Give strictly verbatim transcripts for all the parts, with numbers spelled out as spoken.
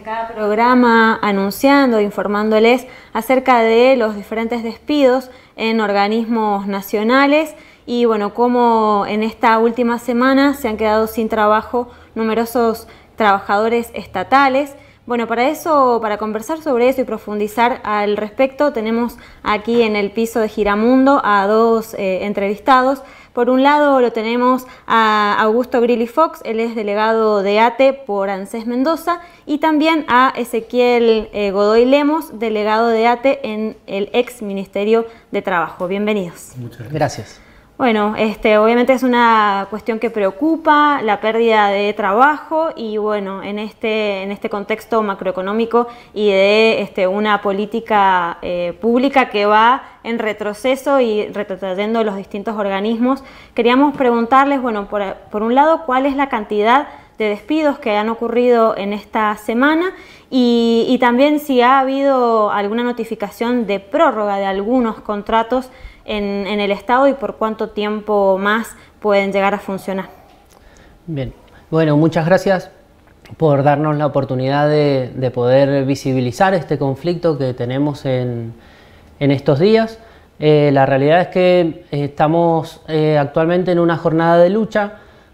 cada programa anunciando, informándoles acerca de los diferentes despidos en organismos nacionales y bueno, cómo en esta última semana se han quedado sin trabajo numerosos trabajadores estatales. Bueno, para eso, para conversar sobre eso y profundizar al respecto, tenemos aquí en el piso de Giramundo a dos eh, entrevistados. Por un lado lo tenemos a Augusto Grilli Fox, él es delegado de ATE por ANSES Mendoza, y también a Ezequiel eh, Godoy Lemos, delegado de ATE en el ex Ministerio de Trabajo. Bienvenidos. Muchas gracias. Bueno, este, obviamente es una cuestión que preocupa, la pérdida de trabajo y bueno, en este, en este contexto macroeconómico y de este, una política eh, pública que va en retroceso y retrocediendo los distintos organismos, queríamos preguntarles, bueno, por, por un lado, ¿cuál es la cantidad de despidos que han ocurrido en esta semana y, y también si ha habido alguna notificación de prórroga de algunos contratos En, en el Estado y por cuánto tiempo más pueden llegar a funcionar? Bien, bueno, muchas gracias por darnos la oportunidad de, de poder visibilizar este conflicto que tenemos en, en estos días. Eh, la realidad es que estamos eh, actualmente en una jornada de lucha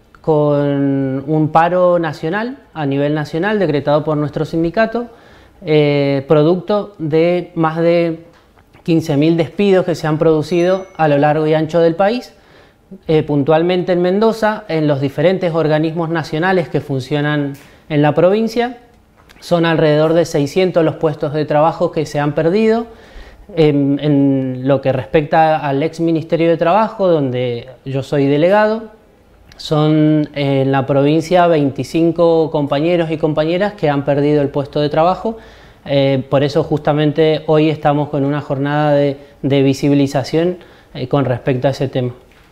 con un paro nacional, a nivel nacional, decretado por nuestro sindicato, eh, producto de más de quince mil despidos que se han producido a lo largo y ancho del país, eh, puntualmente en Mendoza, en los diferentes organismos nacionales que funcionan en la provincia. Son alrededor de seiscientos los puestos de trabajo que se han perdido. En, en lo que respecta al ex Ministerio de Trabajo, donde yo soy delegado, son en la provincia veinticinco compañeros y compañeras que han perdido el puesto de trabajo. Eh, por eso justamente hoy estamos con una jornada de, de visibilización eh, con respecto a ese tema.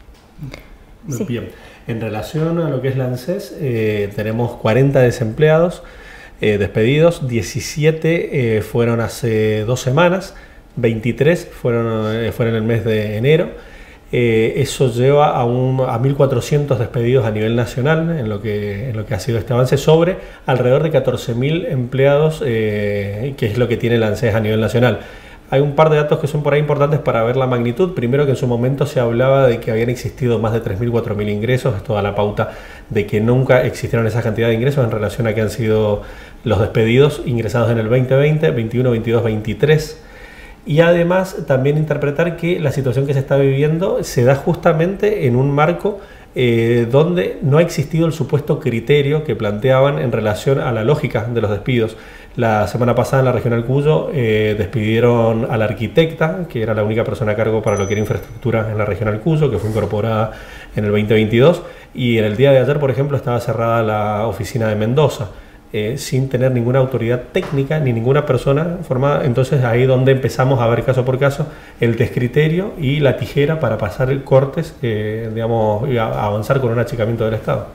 Sí. Bien, en relación a lo que es la ANSES, eh, tenemos cuarenta desempleados eh, despedidos, diecisiete eh, fueron hace dos semanas, veintitrés fueron, eh, fueron en el mes de enero. Eh, eso lleva a, un, a mil cuatrocientos despedidos a nivel nacional en lo, que, en lo que ha sido este avance sobre alrededor de catorce mil empleados, eh, que es lo que tiene el ANSES a nivel nacional. Hay un par de datos que son por ahí importantes para ver la magnitud. Primero, que en su momento se hablaba de que habían existido más de tres mil, cuatro mil ingresos. Es toda la pauta de que nunca existieron esa cantidad de ingresos en relación a que han sido los despedidos ingresados en el veinte veinte, veintiuno, veintidós, veintitrés. Y además también interpretar que la situación que se está viviendo se da justamente en un marco eh, donde no ha existido el supuesto criterio que planteaban en relación a la lógica de los despidos. La semana pasada en la Regional Cuyo eh, despidieron a la arquitecta, que era la única persona a cargo para lo que era infraestructura en la Regional Cuyo, que fue incorporada en el veinte veintidós, y en el día de ayer, por ejemplo, estaba cerrada la oficina de Mendoza. Eh, sin tener ninguna autoridad técnica ni ninguna persona formada. Entonces ahí donde empezamos a ver caso por caso el descriterio y la tijera para pasar cortes, eh, digamos, y a avanzar con un achicamiento del Estado.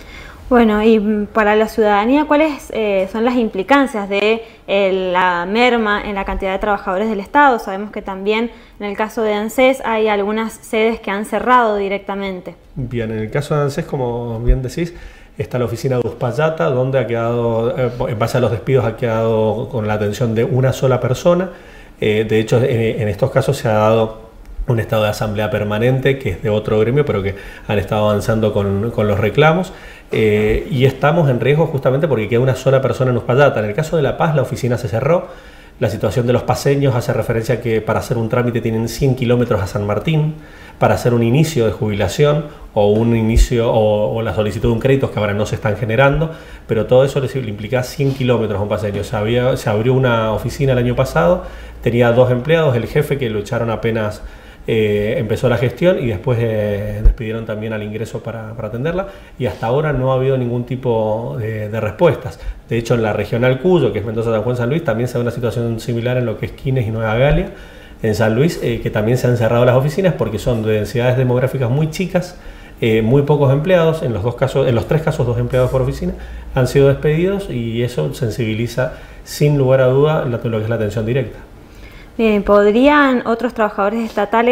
Bueno, y para la ciudadanía, ¿cuáles eh, son las implicancias de eh, la merma en la cantidad de trabajadores del Estado? Sabemos que también en el caso de ANSES hay algunas sedes que han cerrado directamente. Bien, en el caso de ANSES, como bien decís, está la oficina de Uspallata, donde ha quedado, eh, en base a los despidos, ha quedado con la atención de una sola persona. Eh, de hecho, en, en estos casos se ha dado un estado de asamblea permanente, que es de otro gremio, pero que han estado avanzando con, con los reclamos. Eh, y estamos en riesgo justamente porque queda una sola persona en Uspallata. En el caso de La Paz, la oficina se cerró. La situación de los paseños hace referencia a que para hacer un trámite tienen cien kilómetros a San Martín, para hacer un inicio de jubilación o un inicio o, o la solicitud de un crédito, que ahora no se están generando, pero todo eso le, le implica cien kilómetros a un paseño. Se, había, se abrió una oficina el año pasado, tenía dos empleados, el jefe, que lo echaron apenas eh, empezó la gestión, y después eh, despidieron también al ingreso para, para atenderla, y hasta ahora no ha habido ningún tipo de, de respuestas. De hecho, en la Regional Cuyo, que es Mendoza, San Juan, San Luis, también se da una situación similar en lo que es Quines y Nueva Galia. En San Luis, eh, que también se han cerrado las oficinas porque son de densidades demográficas muy chicas, eh, muy pocos empleados. En los dos casos, en los tres casos, dos empleados por oficina han sido despedidos, y eso sensibiliza sin lugar a duda lo que es la atención directa. Bien, ¿podrían otros trabajadores estatales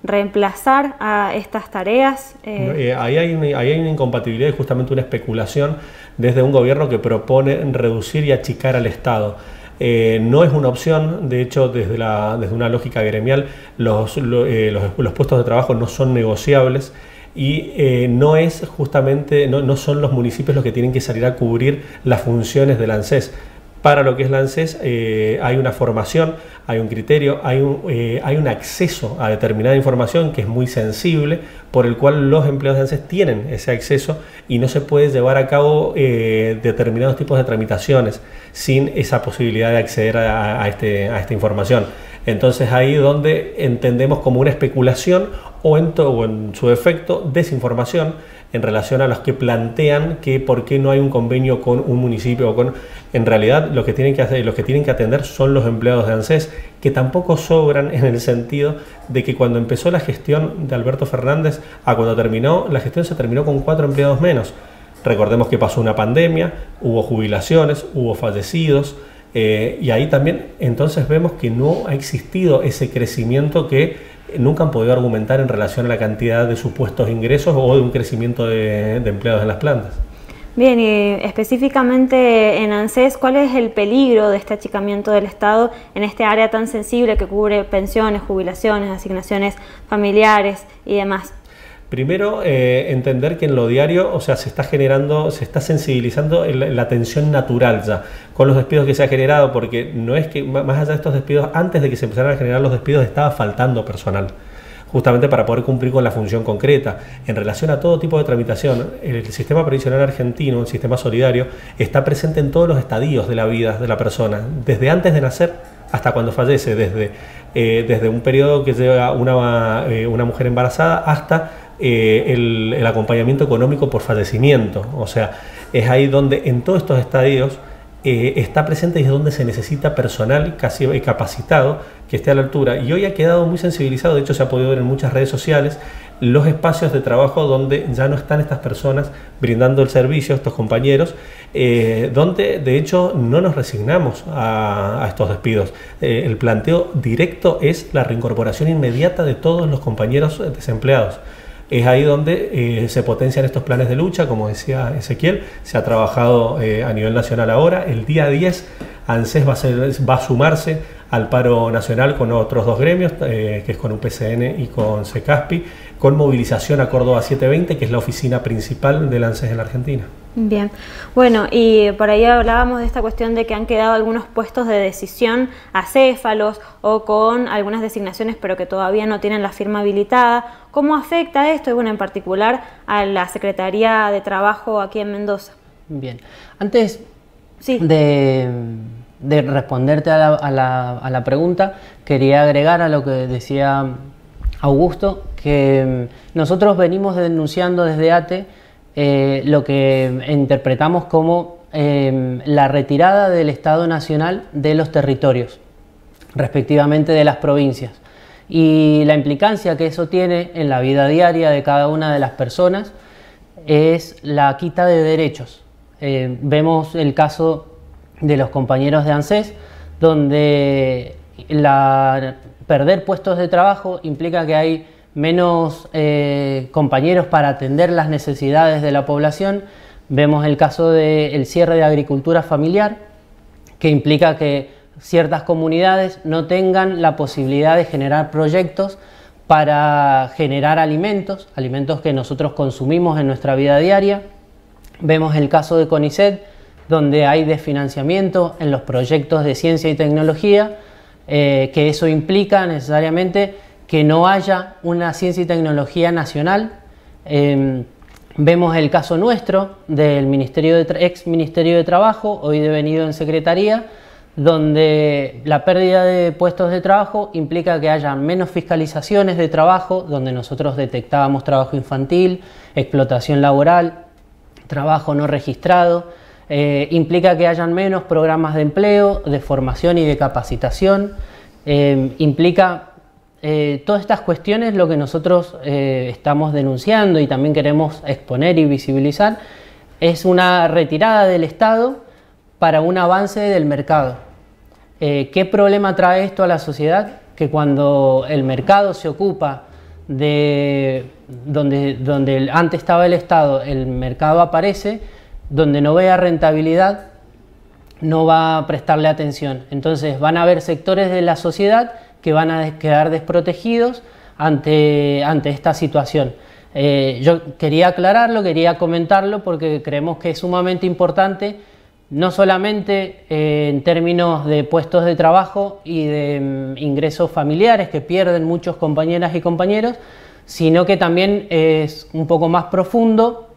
reemplazar a estas tareas? Eh... Eh, ahí, hay una, ahí hay una incompatibilidad y justamente una especulación desde un gobierno que propone reducir y achicar al Estado. Eh, no es una opción, de hecho desde, la, desde una lógica gremial los, lo, eh, los, los puestos de trabajo no son negociables y eh, no es justamente, no, no son los municipios los que tienen que salir a cubrir las funciones del ANSES. Para lo que es la ANSES eh, hay una formación, hay un criterio, hay un, eh, hay un acceso a determinada información que es muy sensible, por el cual los empleados de ANSES tienen ese acceso y no se puede llevar a cabo eh, determinados tipos de tramitaciones sin esa posibilidad de acceder a, a, este, a esta información. Entonces ahí es donde entendemos como una especulación o en, to, o en su defecto desinformación en relación a los que plantean que por qué no hay un convenio con un municipio o con... En realidad los que tienen que hacer, los que tienen que atender son los empleados de ANSES, que tampoco sobran en el sentido de que cuando empezó la gestión de Alberto Fernández a cuando terminó, la gestión se terminó con cuatro empleados menos. Recordemos que pasó una pandemia, hubo jubilaciones, hubo fallecidos, eh, y ahí también entonces vemos que no ha existido ese crecimiento que nunca han podido argumentar en relación a la cantidad de supuestos ingresos o de un crecimiento de, de empleados en las plantas. Bien, y específicamente en ANSES, ¿cuál es el peligro de este achicamiento del Estado en este área tan sensible que cubre pensiones, jubilaciones, asignaciones familiares y demás? Primero, eh, entender que en lo diario, o sea, se está generando, se está sensibilizando el, la tensión natural ya con los despidos que se ha generado, porque no es que, más allá de estos despidos, antes de que se empezaran a generar los despidos estaba faltando personal, justamente para poder cumplir con la función concreta. En relación a todo tipo de tramitación, el sistema previsional argentino, el sistema solidario, está presente en todos los estadios de la vida de la persona, desde antes de nacer hasta cuando fallece, desde, eh, desde un periodo que lleva una, eh, una mujer embarazada hasta Eh, el, el acompañamiento económico por fallecimiento. O sea, es ahí donde en todos estos estadios eh, está presente y es donde se necesita personal casi capacitado que esté a la altura. Y hoy ha quedado muy sensibilizado, de hecho se ha podido ver en muchas redes sociales los espacios de trabajo donde ya no están estas personas brindando el servicio, estos compañeros, eh, donde de hecho no nos resignamos a, a estos despidos. Eh, el planteo directo es la reincorporación inmediata de todos los compañeros desempleados. Es ahí donde eh, se potencian estos planes de lucha, como decía Ezequiel, se ha trabajado eh, a nivel nacional ahora. El día diez ANSES va a, ser, va a sumarse al paro nacional con otros dos gremios, eh, que es con U P C N y con CECASPI, con movilización a Córdoba setecientos veinte, que es la oficina principal del ANSES en la Argentina. Bien, bueno, y por ahí hablábamos de esta cuestión de que han quedado algunos puestos de decisión acéfalos o con algunas designaciones pero que todavía no tienen la firma habilitada. ¿Cómo afecta esto? Y bueno, en particular a la Secretaría de Trabajo aquí en Mendoza. Bien, antes sí. de, de responderte a la, a, la, a la pregunta, quería agregar a lo que decía Augusto, que nosotros venimos denunciando desde ATE Eh, lo que interpretamos como eh, la retirada del Estado Nacional de los territorios, respectivamente de las provincias, y la implicancia que eso tiene en la vida diaria de cada una de las personas es la quita de derechos. Eh, vemos el caso de los compañeros de ANSES, donde la, perder puestos de trabajo implica que hay menos eh, compañeros para atender las necesidades de la población. Vemos el caso del cierre de agricultura familiar, que implica que ciertas comunidades no tengan la posibilidad de generar proyectos para generar alimentos, alimentos que nosotros consumimos en nuestra vida diaria. Vemos el caso de CONICET, donde hay desfinanciamiento en los proyectos de ciencia y tecnología, eh, que eso implica necesariamente que no haya una ciencia y tecnología nacional. Eh, vemos el caso nuestro del Ministerio de ex Ministerio de Trabajo, hoy devenido en Secretaría, donde la pérdida de puestos de trabajo implica que haya menos fiscalizaciones de trabajo, donde nosotros detectábamos trabajo infantil, explotación laboral, trabajo no registrado. Eh, implica que hayan menos programas de empleo, de formación y de capacitación. Eh, implica Eh, todas estas cuestiones. Lo que nosotros eh, estamos denunciando y también queremos exponer y visibilizar es una retirada del Estado para un avance del mercado. Eh, ¿Qué problema trae esto a la sociedad? Que cuando el mercado se ocupa de donde, donde antes estaba el Estado, el mercado aparece, donde no vea rentabilidad, no va a prestarle atención. Entonces van a haber sectores de la sociedad que van a quedar desprotegidos ante, ante esta situación. Eh, yo quería aclararlo, quería comentarlo porque creemos que es sumamente importante, no solamente eh, en términos de puestos de trabajo y de mm, ingresos familiares que pierden muchos compañeras y compañeros, sino que también es un poco más profundo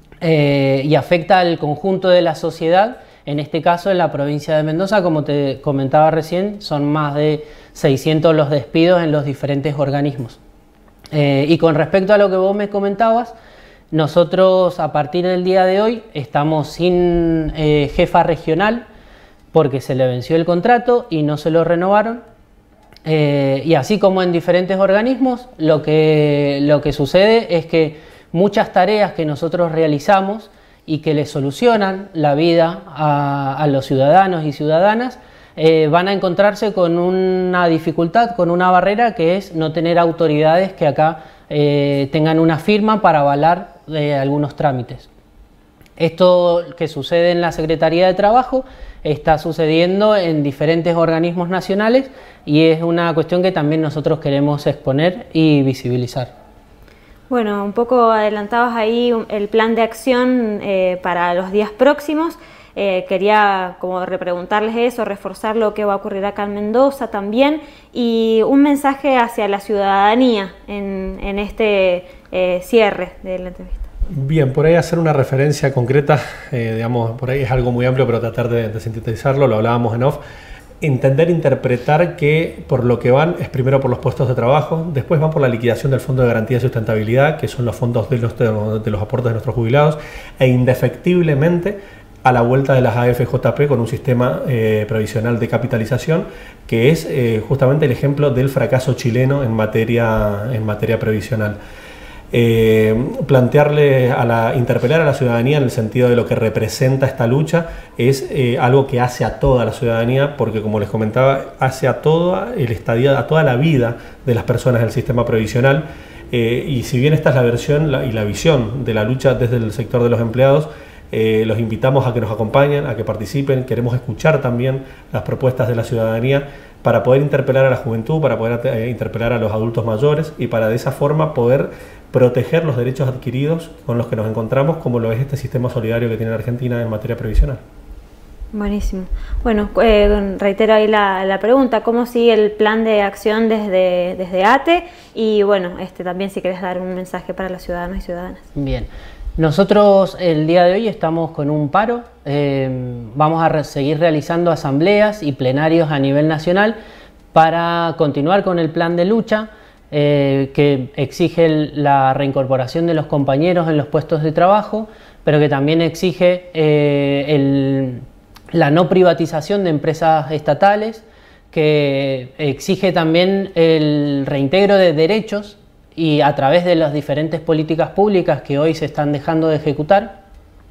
eh, y afecta al conjunto de la sociedad. En este caso, en la provincia de Mendoza, como te comentaba recién, son más de seiscientos los despidos en los diferentes organismos. Eh, y con respecto a lo que vos me comentabas, nosotros a partir del día de hoy estamos sin eh, jefa regional porque se le venció el contrato y no se lo renovaron. Eh, y así como en diferentes organismos, lo que, lo que sucede es que muchas tareas que nosotros realizamos y que le solucionan la vida a, a los ciudadanos y ciudadanas, eh, van a encontrarse con una dificultad, con una barrera, que es no tener autoridades que acá eh, tengan una firma para avalar eh, algunos trámites. Esto que sucede en la Secretaría de Trabajo está sucediendo en diferentes organismos nacionales y es una cuestión que también nosotros queremos exponer y visibilizar. Bueno, un poco adelantabas ahí el plan de acción eh, para los días próximos. Eh, quería como repreguntarles eso, reforzar lo que va a ocurrir acá en Mendoza también y un mensaje hacia la ciudadanía en, en este eh, cierre de la entrevista. Bien, por ahí hacer una referencia concreta, eh, digamos, por ahí es algo muy amplio, pero tratar de, de sintetizarlo, lo hablábamos en off. Entender, interpretar que por lo que van es primero por los puestos de trabajo, después van por la liquidación del Fondo de Garantía de Sustentabilidad, que son los fondos de los, de los aportes de nuestros jubilados, e indefectiblemente a la vuelta de las A F J P con un sistema eh, previsional de capitalización, que es eh, justamente el ejemplo del fracaso chileno en materia, en materia previsional. Eh, plantearle a la, interpelar a la ciudadanía en el sentido de lo que representa esta lucha es eh, algo que hace a toda la ciudadanía, porque como les comentaba, hace a toda el estadio, a toda la vida de las personas del sistema previsional. Eh, y si bien esta es la versión la, y la visión de la lucha desde el sector de los empleados, eh, los invitamos a que nos acompañen, a que participen. Queremos escuchar también las propuestas de la ciudadanía para poder interpelar a la juventud, para poder eh, interpelar a los adultos mayores y para de esa forma poder proteger los derechos adquiridos con los que nos encontramos, como lo es este sistema solidario que tiene la Argentina en materia previsional. Buenísimo. Bueno, eh, reitero ahí la, la pregunta, ¿cómo sigue el plan de acción desde, desde A T E? Y bueno, este, también si querés dar un mensaje para los ciudadanos y ciudadanas. Bien, nosotros el día de hoy estamos con un paro, eh, vamos a re seguir realizando asambleas y plenarios a nivel nacional para continuar con el plan de lucha, Eh, que exige el, la reincorporación de los compañeros en los puestos de trabajo, pero que también exige eh, el, la no privatización de empresas estatales, que exige también el reintegro de derechos y a través de las diferentes políticas públicas que hoy se están dejando de ejecutar.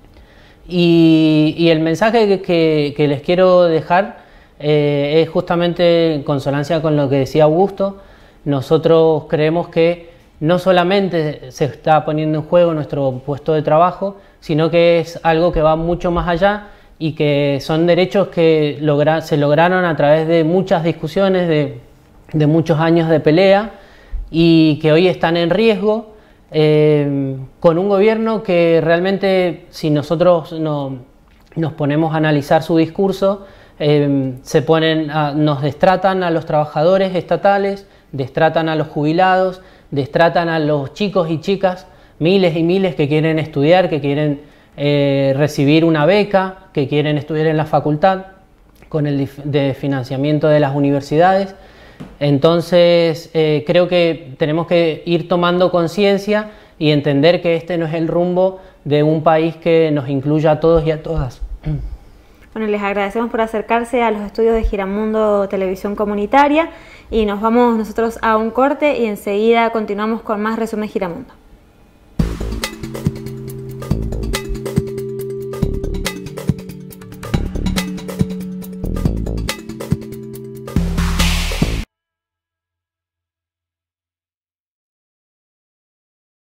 Y, y el mensaje que, que, que les quiero dejar eh, es justamente en consonancia con lo que decía Augusto. Nosotros creemos que no solamente se está poniendo en juego nuestro puesto de trabajo, sino que es algo que va mucho más allá y que son derechos que logra, se lograron a través de muchas discusiones, de, de muchos años de pelea y que hoy están en riesgo eh, con un gobierno que realmente, si nosotros no, nos ponemos a analizar su discurso, eh, se ponen a, nos destratan a los trabajadores estatales, destratan a los jubilados, destratan a los chicos y chicas, miles y miles que quieren estudiar, que quieren eh, recibir una beca, que quieren estudiar en la facultad, con el de financiamiento de las universidades. Entonces eh, creo que tenemos que ir tomando conciencia y entender que este no es el rumbo de un país que nos incluya a todos y a todas. Bueno, les agradecemos por acercarse a los estudios de Giramundo Televisión Comunitaria y nos vamos nosotros a un corte y enseguida continuamos con más Resumen Giramundo.